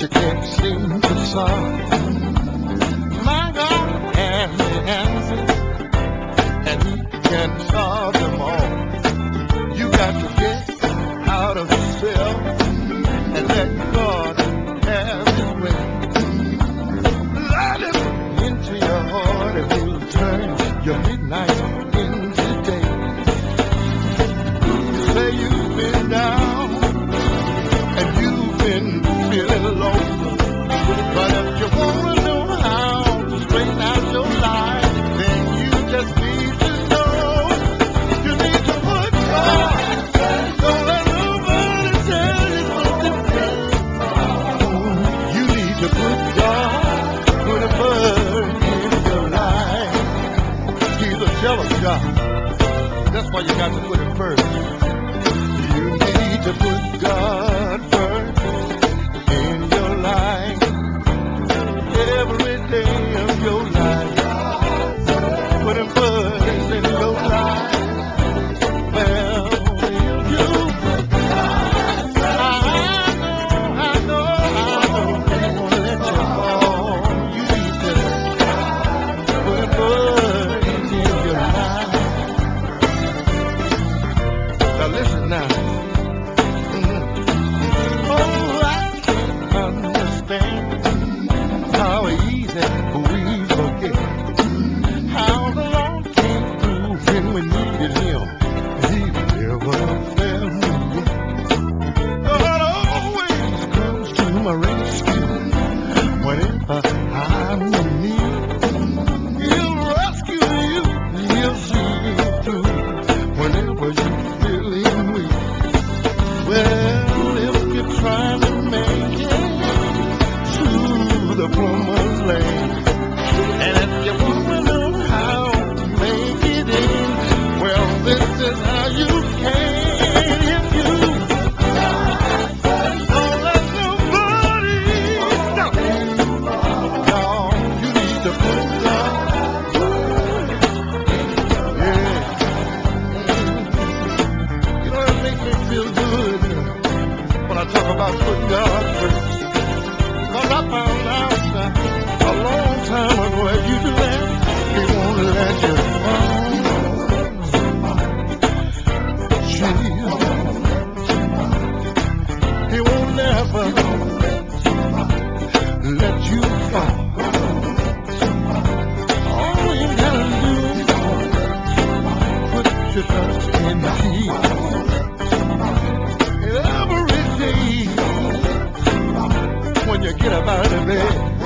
you can't seem to solve. My God has the answers, and He can solve them all. You got to get out of yourself and let God have His way. Let Him into your heart, and He'll turn your midnight into day. You say you've been down and you've been feeling low, but if you want to know how to straighten out your life, then you just need to know you need to put God. Don't let nobody tell you something different. You need to put God, put Him first in your life. He's a jealous God. That's why you got to put Him first. You need to put God first in your life. Every day of your life, put Him first in your life. Well, if you, I know, He won't let you fall. You need to put Him first in your life. Now listen now. Oh, I can't understand how easy we forget how the Lord came through when we needed Him. He never failed me. God always comes to my rescue whenever I'm in need. He'll rescue you, He'll see you through whenever you're feeling weak. Well, if you're trying to make it to the promised land, and if you want to know how to make it in, well, this is how you can. If you don't let nobody know, no, you need to put God. Yeah. You know, it makes me feel good when I talk about putting God first. Because I found out that a long time ago, if you do that, He won't let you fall. Jesus, He won't never let you fall. All you gotta do is put your trust in Jesus. Every day when you get up out of bed,